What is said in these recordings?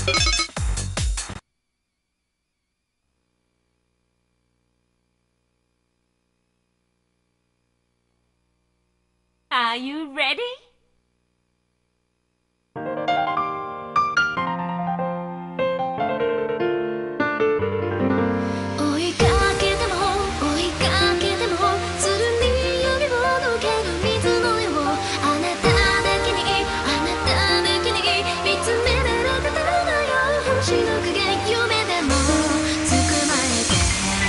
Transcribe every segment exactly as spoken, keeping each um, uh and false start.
Are you ready? 追いかけても追いかけてもつるり指を抜ける水のようあなただけにあなただけに見つめられてたのよ星の影夢でもつくまれて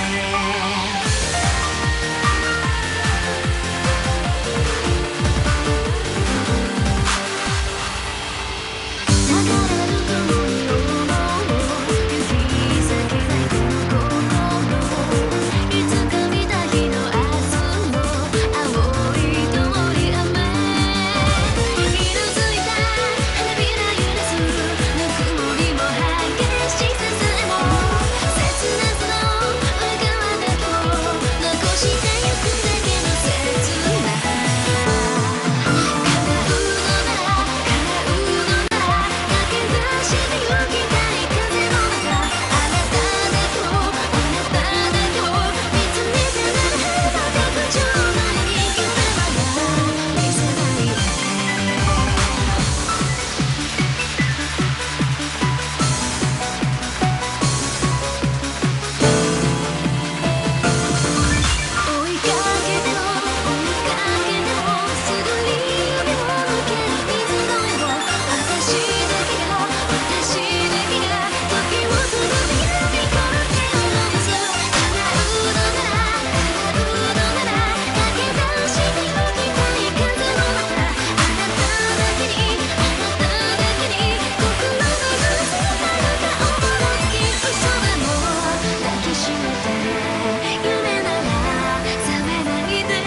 流れる雲に思う行き先ないこの心いつか見た日の明日の青い通り雨色づいた花びら揺らすぬくもりも激しささえも切なさの裏側だけを残してゆくだけの切な叶うのなら叶うのなら駆け出してゆきたい風の中あなただけをあなただけを見つめてなる白状ない夢まだ見せないで追いかけても追いかけてもすぐに指を抜ける水のよう私だけが私だけが時を止めて指から手を離す叶うのなら叶うのなら駆け出してゆきたい風の中あなただけにあなただけに心の中が思いっきり嘘でも抱きしめて夢なら覚めないで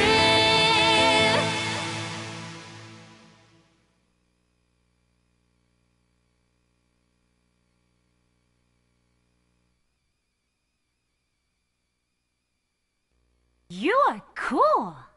You are cool.